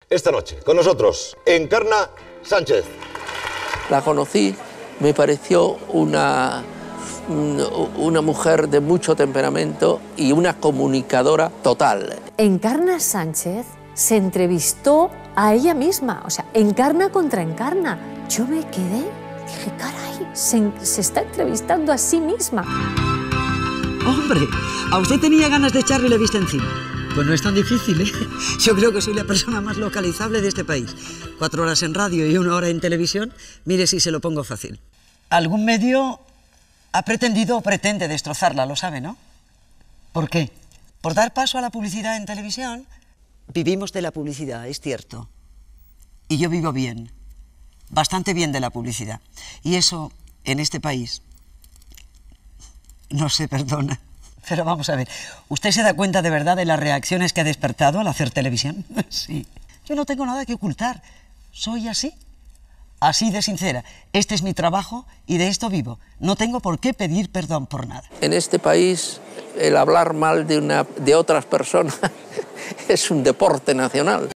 Esta noche, con nosotros, Encarna Sánchez. La conocí, me pareció una mujer de mucho temperamento y una comunicadora total. Encarna Sánchez se entrevistó a ella misma, o sea, Encarna contra Encarna. Yo me quedé, dije, caray, se está entrevistando a sí misma. Hombre, a usted tenía ganas de echarle la vista encima. Pues no es tan difícil, ¿eh? Yo creo que soy la persona más localizable de este país. 4 horas en radio y 1 hora en televisión, mire si se lo pongo fácil. Algún medio ha pretendido o pretende destrozarla, lo sabe, ¿no? ¿Por qué? Por dar paso a la publicidad en televisión. Vivimos de la publicidad, es cierto. Y yo vivo bien, bastante bien de la publicidad. Y eso, en este país, no se perdona. Pero vamos a ver, ¿usted se da cuenta de verdad de las reacciones que ha despertado al hacer televisión? Sí. Yo no tengo nada que ocultar. Soy así. Así de sincera. Este es mi trabajo y de esto vivo. No tengo por qué pedir perdón por nada. En este país, el hablar mal de otras personas es un deporte nacional.